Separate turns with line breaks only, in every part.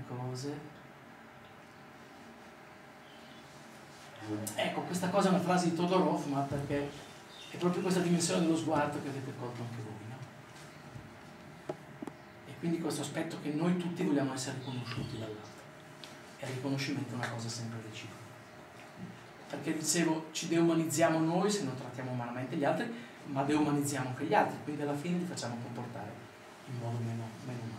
cose. Ecco, questa cosa è una frase di Todorov, ma perché è proprio questa dimensione dello sguardo che avete colto anche voi, no? E quindi questo aspetto che noi tutti vogliamo essere riconosciuti dall'altro. E il riconoscimento è una cosa sempre reciproca. Perché dicevo, ci deumanizziamo noi se non trattiamo umanamente gli altri, ma deumanizziamo anche gli altri, quindi alla fine li facciamo comportare in modo meno umano.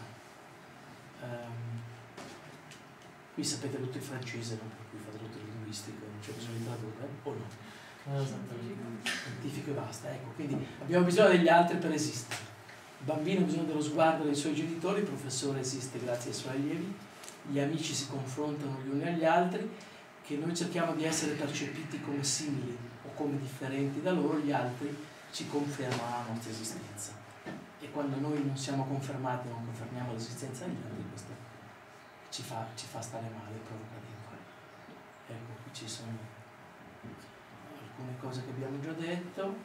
Qui sapete tutto il francese, no? Per cui fate tutto il linguistico, non c'è bisogno di tradurre, o no? Scientifico e basta, ecco, quindi abbiamo bisogno degli altri per esistere. Il bambino ha bisogno dello sguardo dei suoi genitori, il professore esiste grazie ai suoi allievi, gli amici si confrontano gli uni agli altri, che noi cerchiamo di essere percepiti come simili o come differenti da loro, gli altri ci confermano la nostra esistenza. E quando noi non siamo confermati, non confermiamo l'esistenza degli altri, questo ci fa stare male, provoca dei guai. Ecco, qui ci sono alcune cose che abbiamo già detto,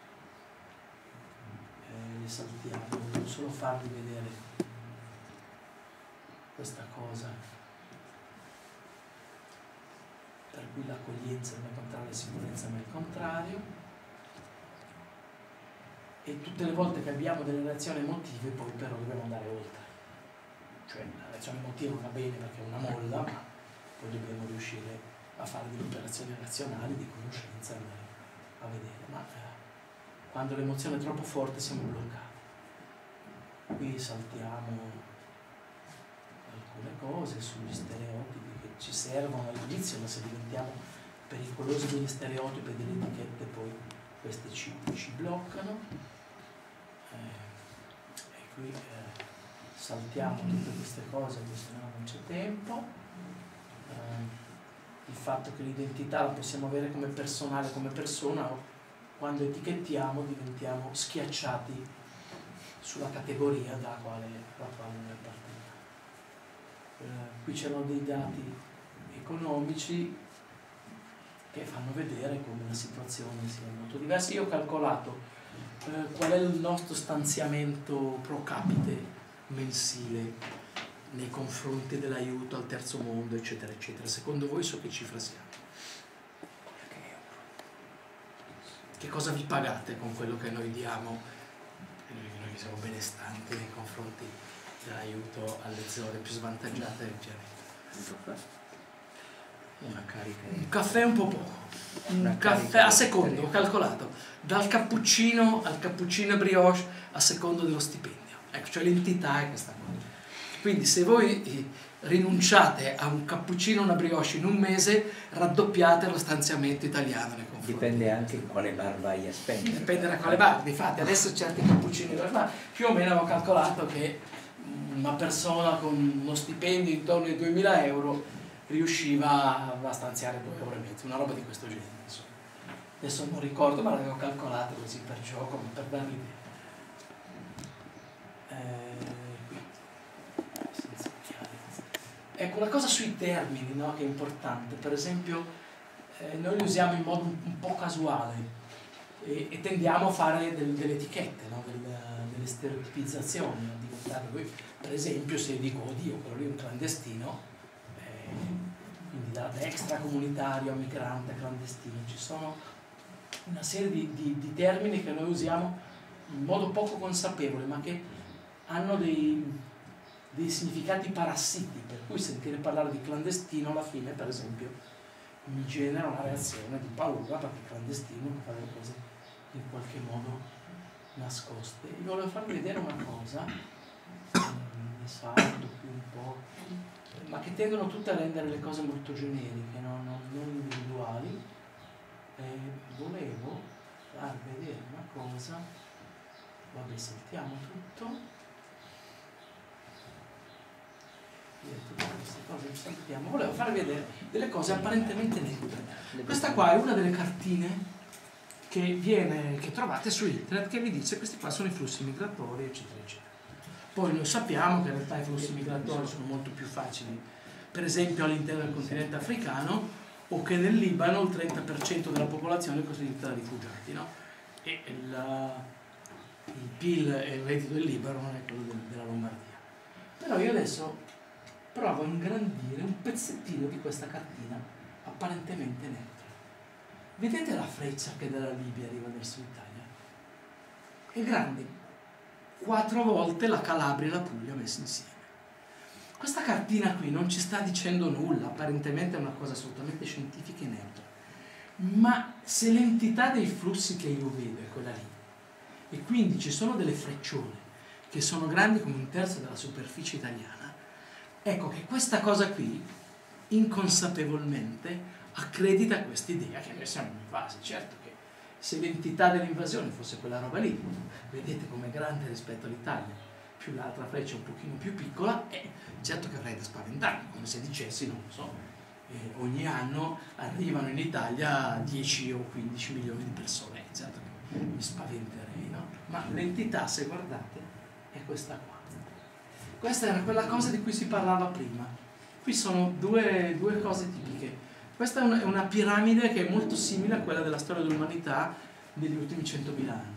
le saltiamo, voglio solo farvi vedere questa cosa, per cui l'accoglienza non è contrario alla sicurezza ma è il contrario, e tutte le volte che abbiamo delle reazioni emotive poi però dobbiamo andare oltre. Cioè la reazione emotiva va bene perché è una molla, ma poi dobbiamo riuscire a fare delle operazioni razionali di conoscenza, andare a vedere, ma quando l'emozione è troppo forte siamo bloccati. Qui saltiamo alcune cose sugli stereotipi che ci servono all'inizio, ma se diventiamo pericolosi degli stereotipi e delle etichette poi queste ci bloccano. E qui saltiamo tutte queste cose, perché sennò non c'è tempo. Il fatto che l'identità la possiamo avere come personale, come persona, o quando etichettiamo diventiamo schiacciati sulla categoria dalla quale noi apparteniamo. Qui c'erano dei dati economici che fanno vedere come la situazione sia molto diversa. Io ho calcolato qual è il nostro stanziamento pro capite mensile nei confronti dell'aiuto al terzo mondo, eccetera, eccetera. Secondo voi su che cifra siamo? Che cosa vi pagate con quello che noi diamo? Noi che siamo benestanti nei confronti dell'aiuto alle zone più svantaggiate del pianeta.
Una carica.
Un caffè un po' poco. Un caffè a secondo, ho calcolato. Dal cappuccino al cappuccino brioche a secondo dello stipendio. Ecco, cioè l'entità è questa cosa. Quindi se voi rinunciate a un cappuccino e una brioche in un mese, raddoppiate lo stanziamento italiano nei confronti.
Dipende anche quale bar vai a spendere.
Dipende da quale bar. Difatti adesso certi cappuccini più o meno avevo calcolato che una persona con uno stipendio intorno ai 2000 euro riusciva a stanziare 2,5 euro, una roba di questo genere. Insomma. Adesso non ricordo, ma l'avevo calcolato così per gioco, per darvi idea. Ecco, una cosa sui termini, no, che è importante. Per esempio, noi li usiamo in modo un po' casuale e tendiamo a fare delle etichette, no, delle stereotipizzazioni. Per esempio, se dico, oddio, quello lì è un clandestino, quindi da extracomunitario a migrante a clandestino, ci sono una serie di termini che noi usiamo in modo poco consapevole, ma che hanno dei significati parassiti, per cui sentire parlare di clandestino alla fine, per esempio, mi genera una reazione di paura, perché il clandestino fa delle cose in qualche modo nascoste. Io volevo farvi vedere una cosa, ne salto qui un po', ma che tendono tutte a rendere le cose molto generiche, non individuali. Volevo farvi vedere una cosa, vabbè, saltiamo tutto. Tutte queste cose che saltiamo. Volevo farvi vedere delle cose apparentemente neutre. Questa qua è una delle cartine che trovate su internet, che vi dice questi qua sono i flussi migratori, eccetera, eccetera. Poi noi sappiamo che in realtà i flussi migratori sono molto più facili, per esempio all'interno del continente africano, o che nel Libano il 30% della popolazione è costituita da rifugiati, no? E il PIL e il reddito del Libano non è quello della Lombardia. Però io adesso prova a ingrandire un pezzettino di questa cartina apparentemente neutra. Vedete la freccia che dalla Libia arriva verso l'Italia? È grande 4 volte la Calabria e la Puglia messe insieme. Questa cartina qui non ci sta dicendo nulla, apparentemente è una cosa assolutamente scientifica e neutra, ma se l'entità dei flussi che io vedo è quella lì, e quindi ci sono delle frecciole che sono grandi come 1/3 della superficie italiana, ecco che questa cosa qui inconsapevolmente accredita quest'idea che noi siamo invasi. Certo che se l'entità dell'invasione fosse quella roba lì, vedete com'è grande rispetto all'Italia, più l'altra freccia un pochino più piccola, certo che avrei da spaventarmi, come se dicessi, non lo so, ogni anno arrivano in Italia 10 o 15 milioni di persone, certo che mi spaventerei, no? Ma l'entità, se guardate, è questa qua. Questa era quella cosa di cui si parlava prima. Qui sono due cose tipiche. Questa è una piramide che è molto simile a quella della storia dell'umanità degli ultimi 100.000 anni.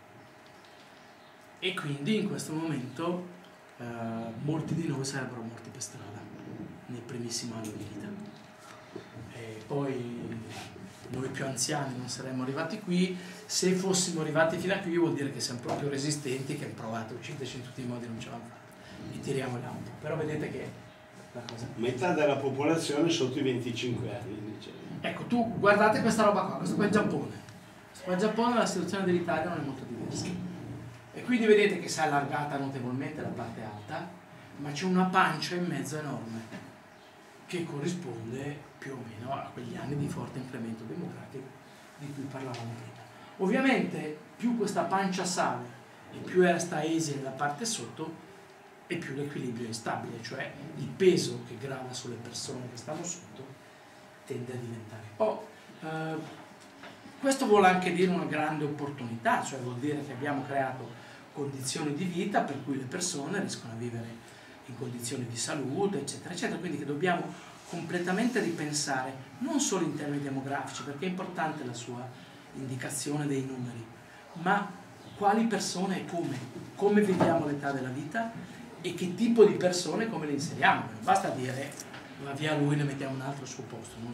E quindi in questo momento molti di noi sarebbero morti per strada nei primissimi anni di vita. E poi noi più anziani non saremmo arrivati qui. Se fossimo arrivati fino a qui vuol dire che siamo proprio resistenti, che abbiamo provato a ucciderci in tutti i modi e non ce l'hanno fatta. E tiriamo in alto. Però vedete che la cosa...
Metà della popolazione sotto i 25 anni, diciamo.
Ecco, tu guardate questa roba qua, questo qua è il Giappone. Questo qua è il Giappone, la situazione dell'Italia non è molto diversa. E quindi vedete che si è allargata notevolmente la parte alta, ma c'è una pancia in mezzo enorme, che corrisponde più o meno a quegli anni di forte incremento demografico di cui parlavamo prima. Ovviamente più questa pancia sale e più resta esile la parte sotto, e più l'equilibrio è instabile, cioè il peso che grava sulle persone che stanno sotto tende a diventare. Questo vuole anche dire una grande opportunità, cioè vuol dire che abbiamo creato condizioni di vita per cui le persone riescono a vivere in condizioni di salute, eccetera, eccetera, quindi che dobbiamo completamente ripensare, non solo in termini demografici, perché è importante la sua indicazione dei numeri, ma quali persone e come viviamo l'età della vita e che tipo di persone come le inseriamo. Non basta dire va via lui, ne mettiamo un altro al suo posto, non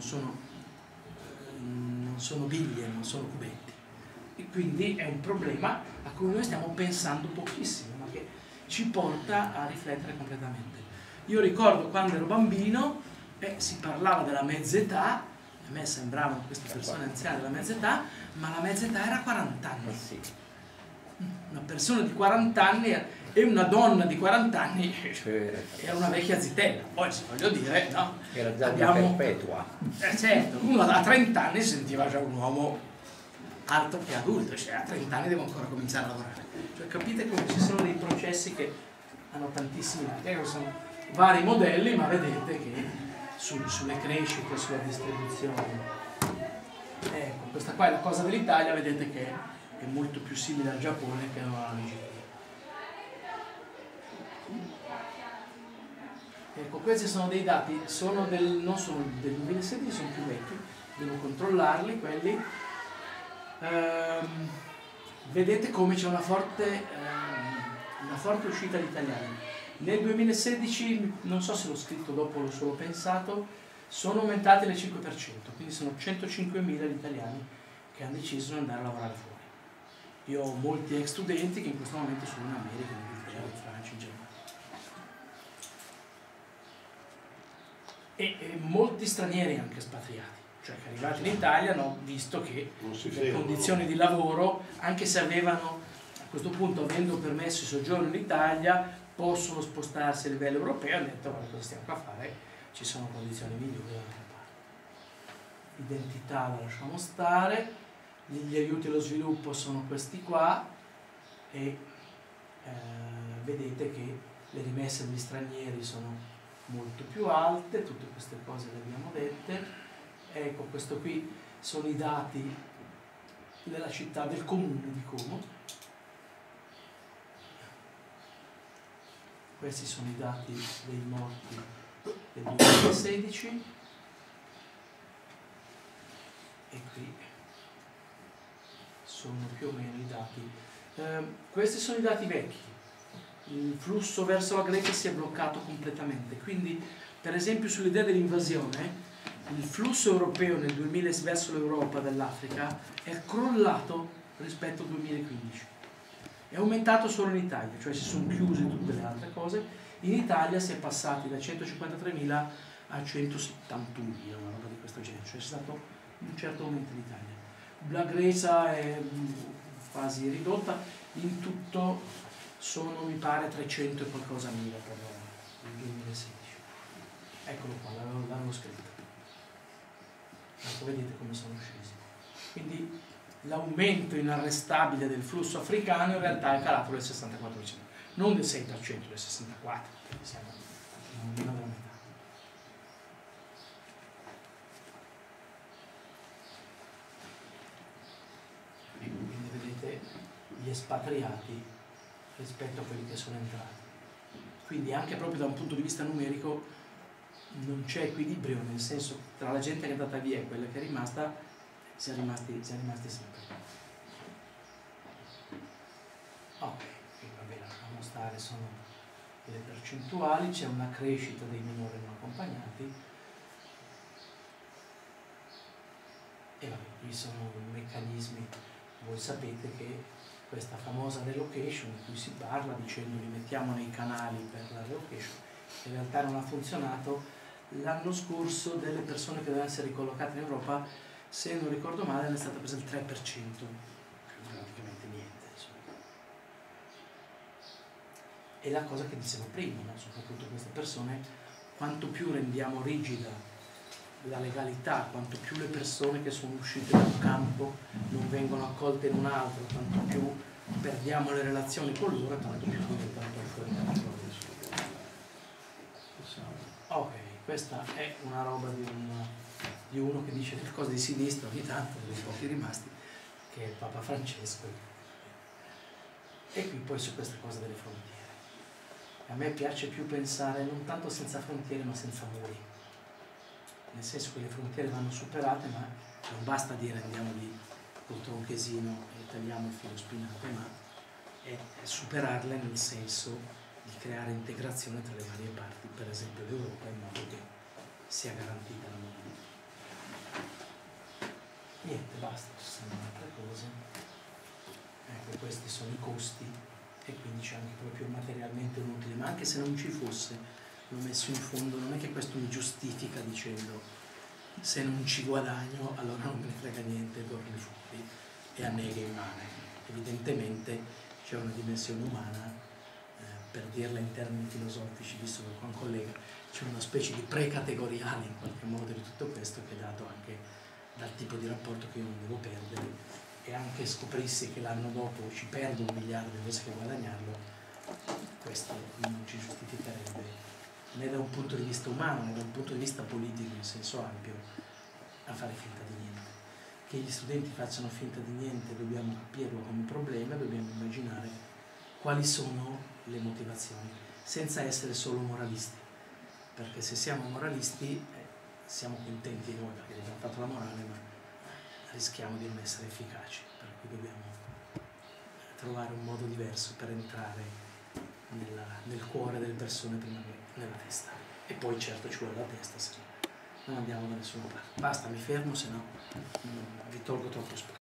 sono biglie, non sono cubetti. E quindi è un problema a cui noi stiamo pensando pochissimo, ma che ci porta a riflettere completamente. Io ricordo quando ero bambino si parlava della mezza età, a me sembravano queste persone anziane della mezza età, ma la mezza età era 40 anni. Una persona di 40 anni e una donna di 40 anni era una vecchia zitella. Poi, se voglio dire, no?
Era già una perpetua.
Certo, uno a 30 anni si sentiva già un uomo altro che adulto, cioè a 30 anni devo ancora cominciare a lavorare. Cioè, capite come ci sono dei processi che hanno tantissimi lati, sono vari modelli, ma vedete che sulle crescite, sulla distribuzione. Ecco, questa qua è la cosa dell'Italia, vedete che è molto più simile al Giappone che alla Nigeria. Ecco, questi sono dei dati, non sono del 2016, sono più vecchi, devo controllarli quelli. Vedete come c'è una forte uscita di italiani. Nel 2016, non so se l'ho scritto dopo o l'ho solo pensato, sono aumentate del 5%, quindi sono 105.000 gli italiani che hanno deciso di andare a lavorare fuori. Io ho molti ex studenti che in questo momento sono in America, in Inghilterra, in Francia, in Germania. E molti stranieri anche espatriati, cioè che arrivati in Italia hanno visto che le condizioni di lavoro, anche se avevano, a questo punto avendo permesso il soggiorno in Italia, possono spostarsi a livello europeo, hanno detto guarda cosa stiamo qua a fare, ci sono condizioni migliori da altre parti. Identità la lasciamo stare, gli aiuti allo sviluppo sono questi qua e vedete che le rimesse degli stranieri sono molto più alte, tutte queste cose le abbiamo dette. Ecco, questo qui sono i dati della città, del comune di Como. Questi sono i dati dei morti del 2016 e qui sono più o meno i dati. Questi sono i dati vecchi, il flusso verso la Grecia si è bloccato completamente. Quindi, per esempio, sull'idea dell'invasione, il flusso europeo nel 2000 verso l'Europa dall'Africa è crollato rispetto al 2015. È aumentato solo in Italia, cioè si sono chiuse tutte le altre cose. In Italia si è passati da 153.000 a 171.000, una roba di questo genere, cioè c'è stato un certo aumento in Italia. La Grecia è quasi ridotta, in tutto sono, mi pare, 300 e qualcosa mila per il 2016. Eccolo qua, l'avevo scritto. Ecco, vedete come sono scesi. Quindi l'aumento inarrestabile del flusso africano in realtà è calato del 64%, non del 6%, del 64%, siamo meno della metà. Quindi vedete gli espatriati rispetto a quelli che sono entrati. Quindi anche proprio da un punto di vista numerico non c'è equilibrio, nel senso tra la gente che è andata via e quella che è rimasta, si è rimasti sempre. Ok, quindi va bene, lasciamo stare, sono le percentuali, c'è una crescita dei minori non accompagnati e vabbè, qui sono meccanismi. Voi sapete che questa famosa relocation di cui si parla, dicendo li mettiamo nei canali per la relocation, in realtà non ha funzionato. L'anno scorso delle persone che dovevano essere ricollocate in Europa, se non ricordo male, ne è stato preso il 3%, praticamente niente. Insomma. E la cosa che dicevo prima, no? Soprattutto queste persone, quanto più rendiamo rigida la legalità, quanto più le persone che sono uscite da un campo non vengono accolte in un altro, tanto più perdiamo le relazioni con loro, tanto più diventano poi fuori dal controllo. Ok, questa è una roba di uno che dice delle cose di sinistra ogni tanto, dei pochi rimasti, che è Papa Francesco. E qui poi su questa cosa delle frontiere. A me piace più pensare non tanto senza frontiere ma senza muri. Nel senso che le frontiere vanno superate, ma non basta dire andiamo lì col tronchesino e tagliamo il filo spinato, ma è superarle nel senso di creare integrazione tra le varie parti, per esempio l'Europa, in modo che sia garantita la mobilità. Niente, basta, ci sono altre cose. Ecco, questi sono i costi e quindi c'è anche proprio materialmente un utile, ma anche se non ci fosse, l'ho messo in fondo, non è che questo mi giustifica dicendo se non ci guadagno allora non me ne frega niente, torno fuori e annega in mano. Evidentemente c'è una dimensione umana, per dirla in termini filosofici, visto che qua un collega, c'è una specie di precategoriale in qualche modo di tutto questo, che è dato anche dal tipo di rapporto che io non devo perdere, e anche scoprissi che l'anno dopo ci perdo 1 miliardo invece che guadagnarlo, questo non ci giustificherebbe né da un punto di vista umano né da un punto di vista politico in senso ampio a fare finta di niente. Che gli studenti facciano finta di niente dobbiamo capirlo come problema, dobbiamo immaginare quali sono le motivazioni, senza essere solo moralisti, perché se siamo moralisti siamo contenti noi perché abbiamo fatto la morale, ma rischiamo di non essere efficaci, per cui dobbiamo trovare un modo diverso per entrare nel cuore delle persone prima che nella testa, e poi certo ci vuole la testa, se no non andiamo da nessuna parte. Basta, mi fermo, se no vi tolgo troppo spazio.